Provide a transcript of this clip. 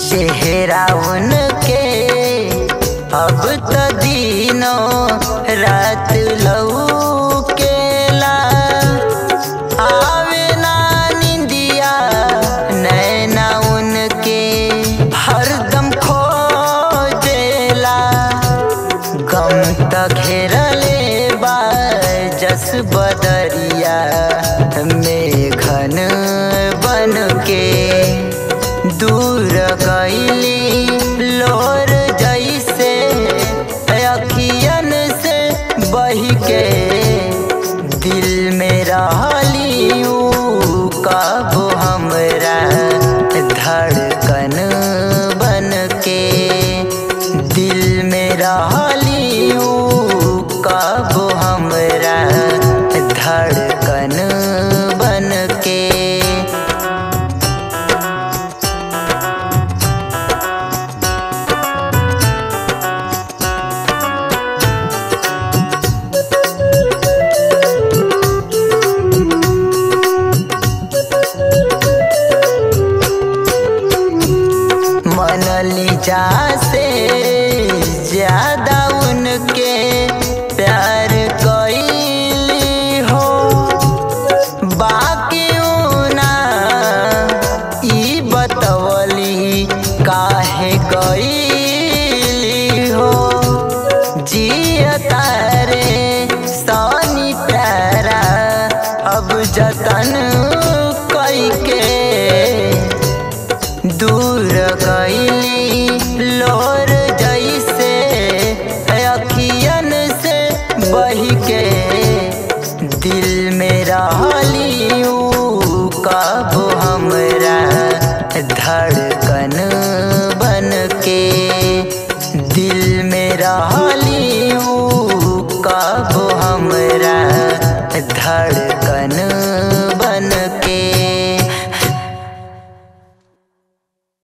चेहरा उनके अब त दिनों रात लौकेला। आवे ना निंदिया नैना उनके हरदम खोजेला। गम त घेरले बा जस बदरिया मेघन बन के। दूर गईली लोर जैसे अखियन से बही के। दिल में रहली ऊ कब हमरा धड़कन बन के। दिल में रहली ऊ कब हमरा धड़कन बन के। मनली जा से ज्यादा उनके प्यार कईली हो। बाकी उना ई बतवली काहे गईली हो। जियता रे सानी प्यारा अब जतन कई के। दूर गईली लोर जैसे अखियन से बही के। दिल में रहली ऊ कब हमरा धड़कन बन के। दिल में रहली ऊ कब हमरा धड़